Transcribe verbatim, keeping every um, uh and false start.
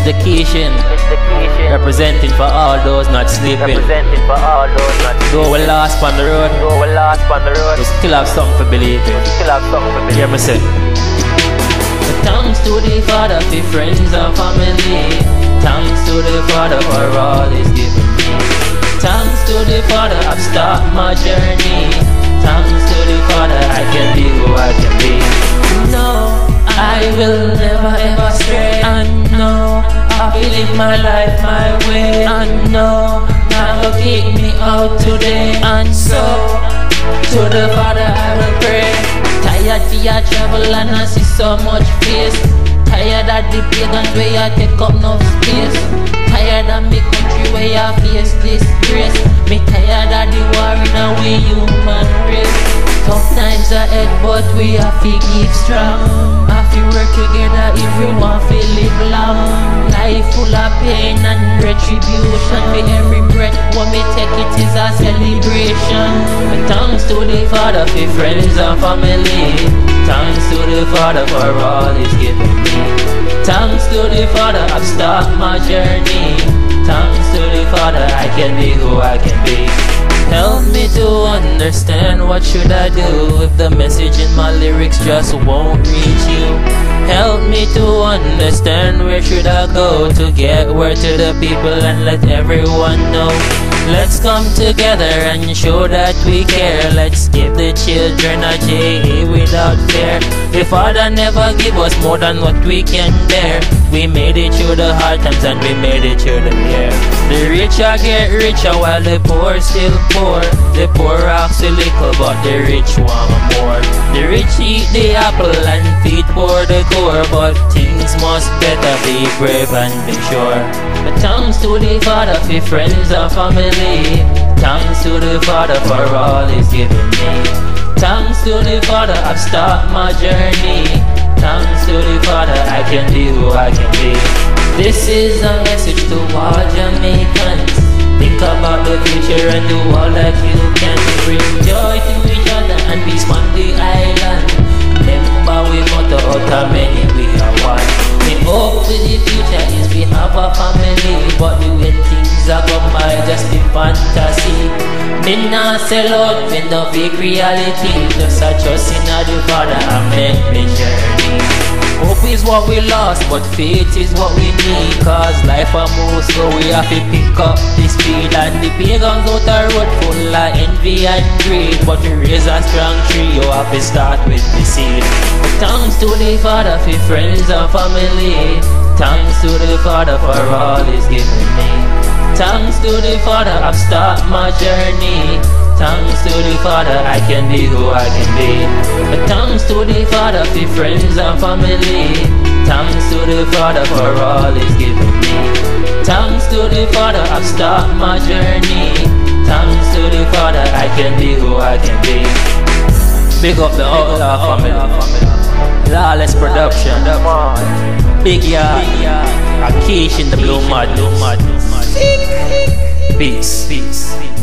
Mister Keishin, representing for all those not sleeping. Representing for all those not Though we lost on the road, Though we lost on the road, we still have something to believe in. we still have something to believe. Hear me say. But thanks to the Father for friends and family. Thanks to the Father for all He's given me. Thanks to the Father I've started my journey. Thanks to the Father I can be who I can be. No, I will never ever stray. And no, I will live my life my way. And no, now will kick me out today. And so, to the Father I will pray. Tired for your travel and I see so much face. Tired of the pagans where you take up no space. Tired of me country where you face disgrace. Me tired of the war in a way human race. Tough times ahead but we have to keep strong. Have to work together if we want to live long. Life full of pain and retribution. For every breath when we take it is a celebration. But thanks to the Father for friends and family. Thanks to the Father for all He's given me. Thanks to the Father I've started my journey. Thanks to the Father I can be who I can be. Help me to understand what should I do if the message in my lyrics just won't reach you. Help me to understand where should I go to get word to the people and let everyone know. Let's come together and show that we care. Let's give the children a J A without fear. The Father never give us more than what we can bear. We made it through the hard times and we made it through the year. The rich are get richer while the poor still poor. The poor ask a little but the rich want more. The rich eat the apple and feed poor the core. But things must better be brave and be sure. But thanks to the Father for friends and family. Thanks to the Father for all He's given me. Thanks to the Father I've started my journey. Thanks to the Father I can be who I can be. This is a message to all Jamaicans. Think about the future and do all that you can. Bring joy to each other and peace on the island. Remember we motto out of many we are one. We hope for the future is we have a family. But the way things are come by just the fantasy. Me not sell out with no big reality. Just a trust in the Father and make me journey. Hope is what we lost, but faith is what we need. Cause life a move so we have to pick up the speed. And the pagans out the road full of envy and greed. But to raise a strong tree you have to start with the seed. Thanks to the Father for friends and family. Thanks to the Father for all He's given me. Thanks to the Father I've started my journey. Thanks to the Father I can be who I can be. But thanks to the Father for friends and family. Thanks to the Father for all He's given me. Thanks to the Father I've started my journey. Thanks to the Father I can be who I can be. Big up the Outlaw family. Lawless production. Big yard. A Keishin the Blue Mud. Peace. Peace.